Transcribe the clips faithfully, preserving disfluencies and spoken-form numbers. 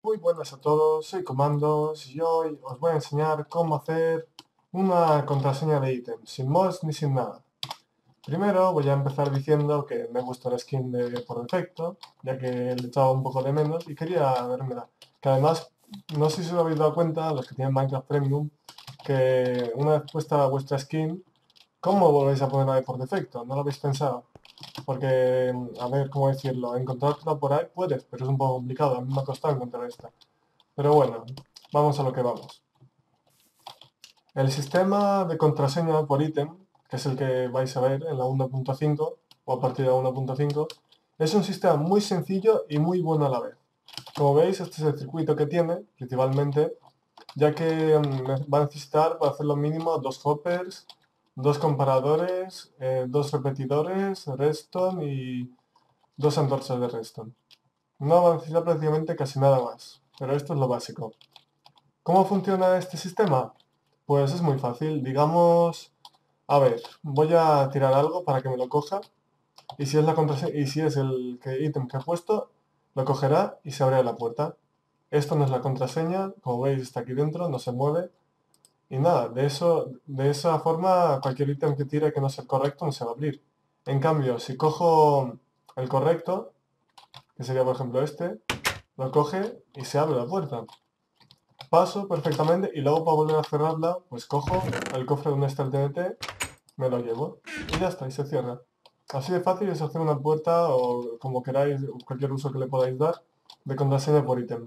Muy buenas a todos, soy Comandos y hoy os voy a enseñar cómo hacer una contraseña de ítem, sin mods ni sin nada. Primero voy a empezar diciendo que me gusta la skin de por defecto, ya que le echaba un poco de menos y quería vermela. Que además, no sé si os habéis dado cuenta, los que tienen Minecraft Premium, que una vez puesta vuestra skin, ¿cómo volvéis a ponerla de por defecto? ¿No lo habéis pensado? Porque, a ver, ¿cómo decirlo? Encontrarla por ahí puedes, pero es un poco complicado. A mí me ha costado encontrar esta. Pero bueno, vamos a lo que vamos. El sistema de contraseña por ítem, que es el que vais a ver en la uno punto cinco o a partir de la uno punto cinco, es un sistema muy sencillo y muy bueno a la vez. Como veis, este es el circuito que tiene, principalmente, ya que mm, va a necesitar para hacer lo mínimo dos hoppers, dos comparadores, eh, dos repetidores, redstone y dos antorchas de redstone. No va a necesitar prácticamente casi nada más, pero esto es lo básico. ¿Cómo funciona este sistema? Pues es muy fácil. Digamos, a ver, voy a tirar algo para que me lo coja y si es la contrase- y si es el que, ítem que he puesto, lo cogerá y se abre la puerta. Esto no es la contraseña, como veis está aquí dentro, no se mueve. Y nada, de eso, de esa forma cualquier ítem que tire que no sea el correcto no se va a abrir. En cambio, si cojo el correcto, que sería por ejemplo este, lo coge y se abre la puerta. Paso perfectamente y luego para volver a cerrarla, pues cojo el cofre donde está el T N T, me lo llevo y ya está, y se cierra. Así de fácil es hacer una puerta o como queráis, cualquier uso que le podáis dar, de contraseña por ítem.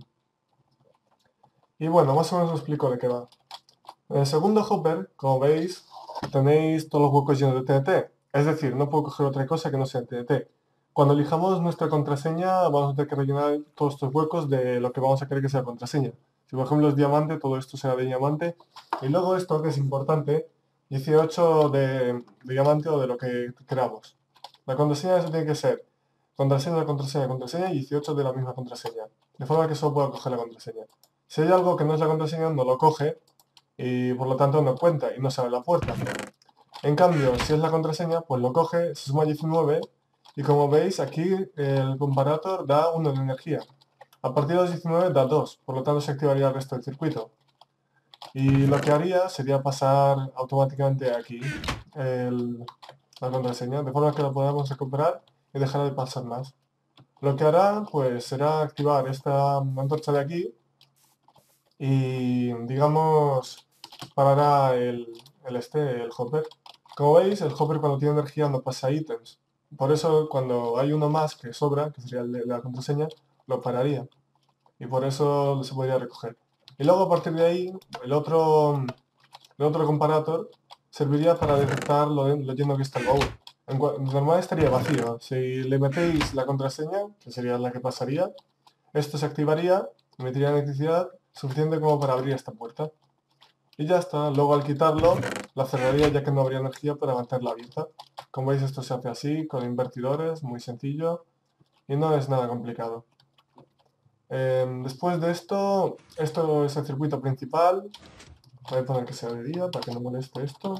Y bueno, más o menos os explico de qué va. En el segundo hopper, como veis, tenéis todos los huecos llenos de T N T. Es decir, no puedo coger otra cosa que no sea T N T. Cuando elijamos nuestra contraseña, vamos a tener que rellenar todos estos huecos de lo que vamos a querer que sea contraseña. Si por ejemplo es diamante, todo esto será de diamante. Y luego esto, que es importante, dieciocho de, de diamante o de lo que queramos. La contraseña eso tiene que ser contraseña, contraseña, contraseña y dieciocho de la misma contraseña. De forma que solo pueda coger la contraseña. Si hay algo que no es la contraseña, no lo coge y por lo tanto no cuenta y no se abre la puerta. En cambio, si es la contraseña, pues lo coge, se suma diecinueve y como veis aquí el comparator da uno de energía. A partir de los diecinueve da dos, por lo tanto se activaría el resto del circuito. Y lo que haría sería pasar automáticamente aquí el, la contraseña, de forma que la podamos recuperar y dejar de pasar más. Lo que hará, pues, será activar esta antorcha de aquí y, digamos, parará el, el este, el hopper. Como veis, el hopper cuando tiene energía no pasa ítems. Por eso, cuando hay uno más que sobra, que sería el de la contraseña, lo pararía. Y por eso se podría recoger. Y luego, a partir de ahí, el otro, el otro comparator serviría para detectar lo, lo lleno que está el baúl. En cua- normal estaría vacío. Si le metéis la contraseña, que sería la que pasaría, esto se activaría, emitiría electricidad suficiente como para abrir esta puerta. Y ya está. Luego al quitarlo, la cerraría ya que no habría energía para mantenerla abierta. Como veis, esto se hace así, con invertidores, muy sencillo. Y no es nada complicado. Eh, después de esto, esto es el circuito principal. Voy a poner que sea de día para que no moleste esto.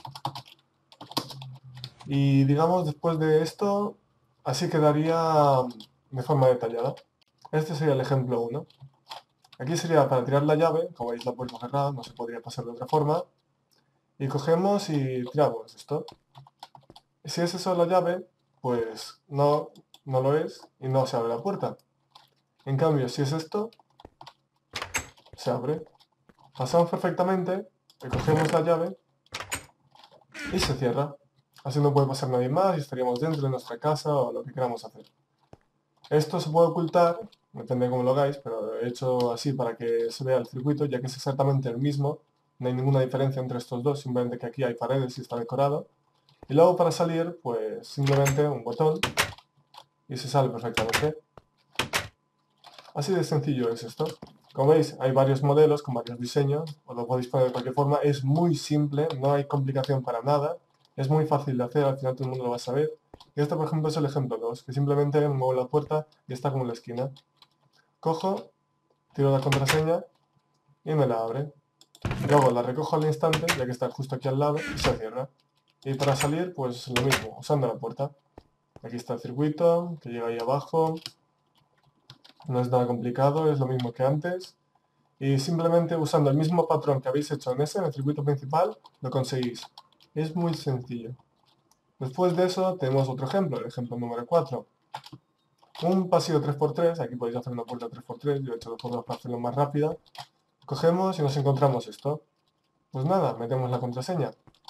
Y digamos, después de esto, así quedaría de forma detallada. Este sería el ejemplo uno. Aquí sería para tirar la llave, como veis la puerta cerrada, no se podría pasar de otra forma. Y cogemos y tiramos esto. Si es eso la llave, pues no, no lo es y no se abre la puerta. En cambio, si es esto, se abre. Pasamos perfectamente, recogemos la llave y se cierra. Así no puede pasar nadie más y estaríamos dentro de nuestra casa o lo que queramos hacer. Esto se puede ocultar, depende de cómo lo hagáis, pero he hecho así para que se vea el circuito, ya que es exactamente el mismo. No hay ninguna diferencia entre estos dos, simplemente que aquí hay paredes y está decorado. Y luego para salir, pues simplemente un botón y se sale perfectamente. Así de sencillo es esto. Como veis, hay varios modelos con varios diseños, os lo podéis poner de cualquier forma. Es muy simple, no hay complicación para nada. Es muy fácil de hacer, al final todo el mundo lo va a saber. Y este, por ejemplo, es el ejemplo dos, que simplemente muevo la puerta y está como en la esquina. Cojo, tiro la contraseña y me la abre. Luego la recojo al instante, ya que está justo aquí al lado, y se cierra. Y para salir, pues lo mismo, usando la puerta. Aquí está el circuito, que llega ahí abajo. No es nada complicado, es lo mismo que antes. Y simplemente usando el mismo patrón que habéis hecho en ese, en el circuito principal, lo conseguís. Es muy sencillo. Después de eso tenemos otro ejemplo, el ejemplo número cuatro. Un pasillo tres por tres, aquí podéis hacer una puerta tres por tres, yo he hecho dos por dos para hacerlo más rápida. Cogemos y nos encontramos esto. Pues nada, metemos la contraseña.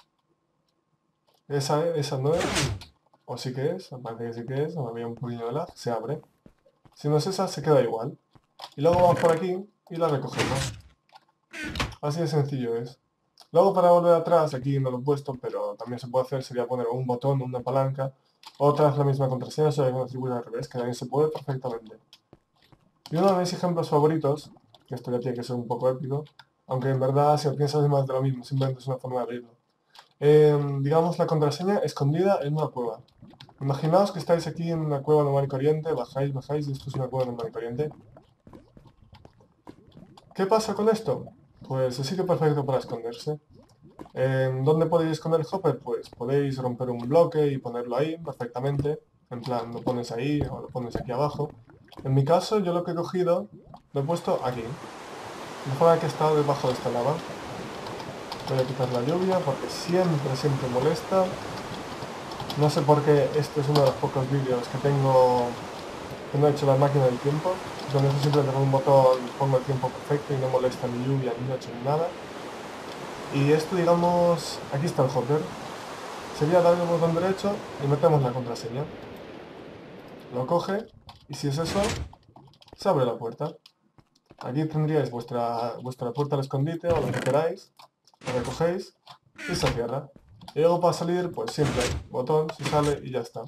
Esa, esa no es, o sí que es, parece que sí que es, no había un poquillo de lag, se abre. Si no es esa, se queda igual. Y luego vamos por aquí y la recogemos. Así de sencillo es. Luego para volver atrás, aquí no lo he puesto, pero también se puede hacer, sería poner un botón o una palanca. Otra es la misma contraseña, solo que con el circuito al revés, que también se puede perfectamente. Y uno de mis ejemplos favoritos, que esto ya tiene que ser un poco épico, aunque en verdad si lo piensas es más de lo mismo, simplemente es una forma de abrirlo. Eh, digamos la contraseña escondida en una cueva. Imaginaos que estáis aquí en una cueva normal y corriente, bajáis, bajáis, y esto es una cueva normal y corriente. ¿Qué pasa con esto? Pues el sitio perfecto para esconderse. Eh, ¿Dónde podéis esconder el hopper? Pues podéis romper un bloque y ponerlo ahí perfectamente. En plan, lo pones ahí o lo pones aquí abajo. En mi caso, yo lo que he cogido, lo he puesto aquí. De forma que está debajo de esta lava. Voy a quitar la lluvia porque siempre, siempre molesta. No sé por qué este es uno de los pocos vídeos que tengo que no he hecho la máquina del tiempo. Con eso simplemente con un botón pongo el tiempo perfecto y no molesta ni lluvia, ni noche, ni nada. Y esto, digamos, aquí está el hopper. Sería darle el botón derecho y metemos la contraseña. Lo coge y si es eso, se abre la puerta. Aquí tendríais vuestra, vuestra puerta al escondite o lo que queráis. Lo recogéis y se cierra. Y luego para salir, pues siempre botón, se sale y ya está.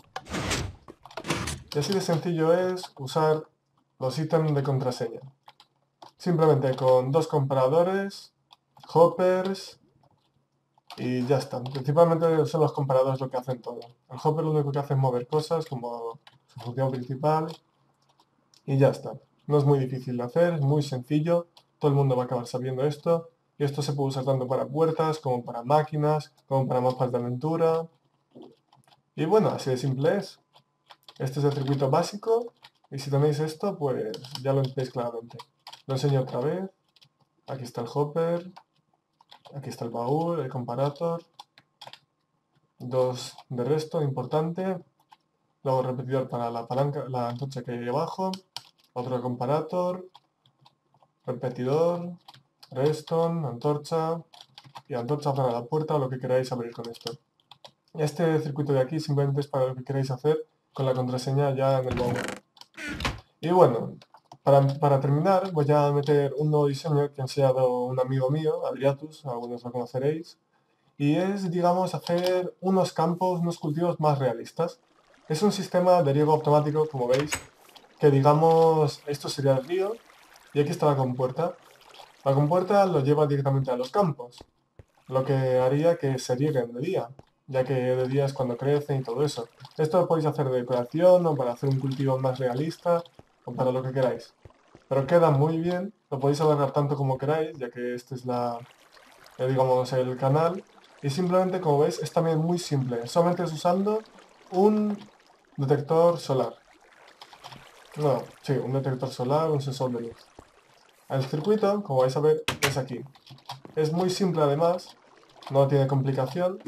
Y así de sencillo es usar los ítems de contraseña. Simplemente con dos comparadores, hoppers y ya está. Principalmente son los comparadores lo que hacen todo. El hopper lo único que hace es mover cosas como su función principal y ya está. No es muy difícil de hacer, es muy sencillo. Todo el mundo va a acabar sabiendo esto. Y esto se puede usar tanto para puertas, como para máquinas, como para mapas de aventura. Y bueno, así de simple es. Este es el circuito básico. Y si tenéis esto, pues ya lo entendéis claramente. Lo enseño otra vez. Aquí está el hopper. Aquí está el baúl, el comparator. Dos de resto, importante. Luego repetidor para la palanca, la antorcha que hay ahí abajo. Otro comparator. Repetidor. Redstone, antorcha. Y antorcha para la puerta o lo que queráis abrir con esto. Este circuito de aquí simplemente es para lo que queráis hacer con la contraseña ya en el baúl. Y bueno, para, para terminar voy a meter un nuevo diseño que ha enseñado un amigo mío, Adriatus, algunos lo conoceréis. Y es, digamos, hacer unos campos, unos cultivos más realistas. Es un sistema de riego automático, como veis, que digamos, esto sería el río, y aquí está la compuerta. La compuerta lo lleva directamente a los campos, lo que haría que se rieguen de día, ya que de día es cuando crecen y todo eso. Esto lo podéis hacer de decoración o para hacer un cultivo más realista, o para lo que queráis. Pero queda muy bien, lo podéis alargar tanto como queráis, ya que este es la, eh, digamos, el canal. Y simplemente, como veis, es también muy simple. Solamente es usando un detector solar. No, sí, un detector solar, un sensor de luz. El circuito, como vais a ver, es aquí. Es muy simple además, no tiene complicación.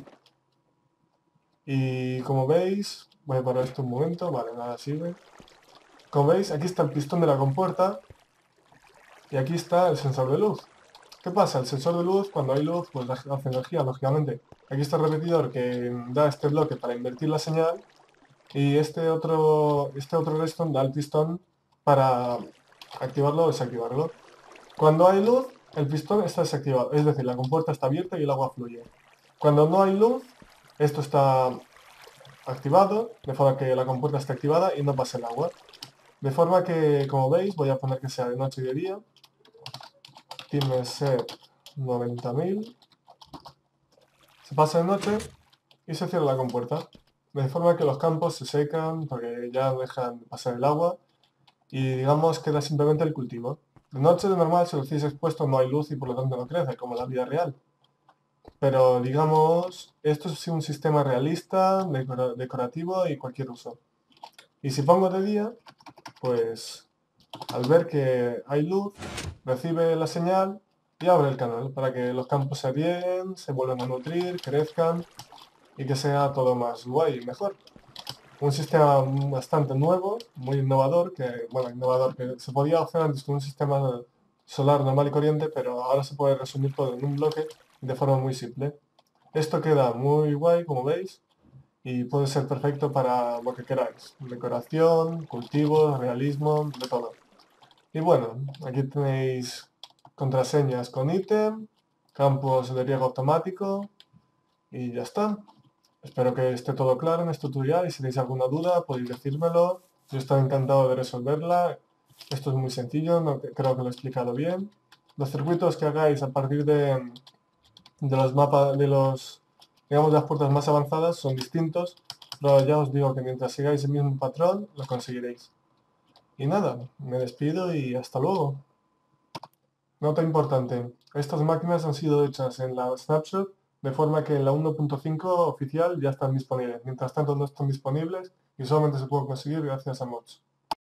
Y como veis, voy a parar esto un momento, vale, nada sirve. Como veis, aquí está el pistón de la compuerta y aquí está el sensor de luz. ¿Qué pasa? El sensor de luz, cuando hay luz, pues hace energía, lógicamente. Aquí está el repetidor que da este bloque para invertir la señal y este otro, este otro redstone da el pistón para activarlo o desactivarlo. Cuando hay luz, el pistón está desactivado, es decir, la compuerta está abierta y el agua fluye. Cuando no hay luz, esto está activado, de forma que la compuerta esté activada y no pase el agua. De forma que, como veis, voy a poner que sea de noche y de día. Tiene ser noventa mil. Se pasa de noche y se cierra la compuerta. De forma que los campos se secan porque ya dejan de pasar el agua y digamos queda simplemente el cultivo. De noche de normal si lo hacéis expuesto no hay luz y por lo tanto no crece, como en la vida real. Pero digamos, esto es un sistema realista, decora- decorativo y cualquier uso. Y si pongo de día, pues al ver que hay luz, recibe la señal y abre el canal para que los campos se rieguen, se vuelvan a nutrir, crezcan y que sea todo más guay y mejor. Un sistema bastante nuevo, muy innovador, que, bueno, innovador, que se podía hacer antes con un sistema solar normal y corriente, pero ahora se puede resumir todo en un bloque de forma muy simple. Esto queda muy guay, como veis, y puede ser perfecto para lo que queráis. Decoración, cultivos, realismo, de todo. Y bueno, aquí tenéis contraseñas con ítem, campos de riego automático y ya está. Espero que esté todo claro en este tutorial y si tenéis alguna duda podéis decírmelo. Yo estoy encantado de resolverla. Esto es muy sencillo, no, creo que lo he explicado bien. Los circuitos que hagáis a partir de, de los mapas, de los, digamos, las puertas más avanzadas son distintos, pero ya os digo que mientras sigáis el mismo patrón, lo conseguiréis. Y nada, me despido y hasta luego. Nota importante, estas máquinas han sido hechas en la Snapshot de forma que en la uno punto cinco oficial ya están disponibles. Mientras tanto no están disponibles y solamente se pueden conseguir gracias a mods.